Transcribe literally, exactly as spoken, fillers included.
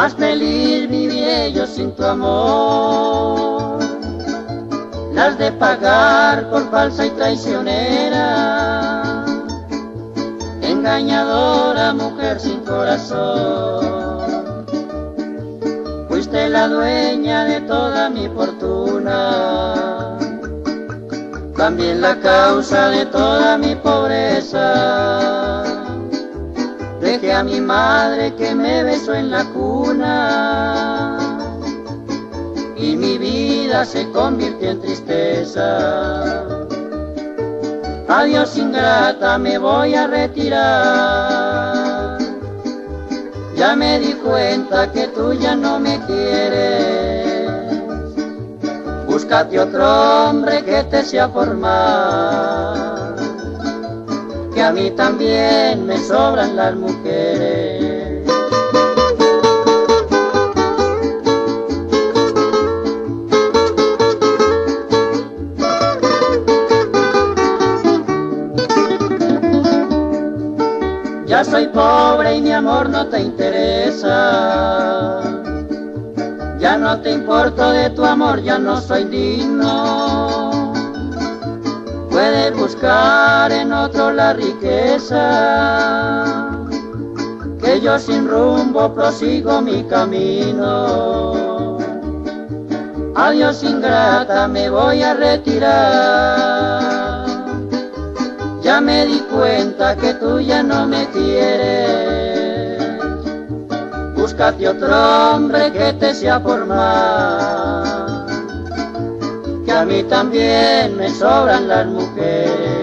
Más feliz viviré yo sin tu amor. Las de pagar por falsa y traicionera, engañadora mujer sin corazón. Fuiste la dueña de toda mi fortuna, también la causa de toda mi pobreza. Dejé a mi madre que me besó en la cuna, y mi vida se convirtió en tristeza. Adiós ingrata, me voy a retirar. Ya me di cuenta que tú ya no me quieres. Búscate otro hombre que te sea formar, que a mí también me sobran las mujeres. Ya soy pobre y mi amor no te interesa. Ya no te importo de tu amor, ya no soy digno. Puedes buscar en otro la riqueza, que yo sin rumbo prosigo mi camino. Adiós ingrata, me voy a retirar. Ya me di cuenta que tú ya no me quieres. Búscate otro hombre que te sea formar, que a mí también me sobran las mujeres.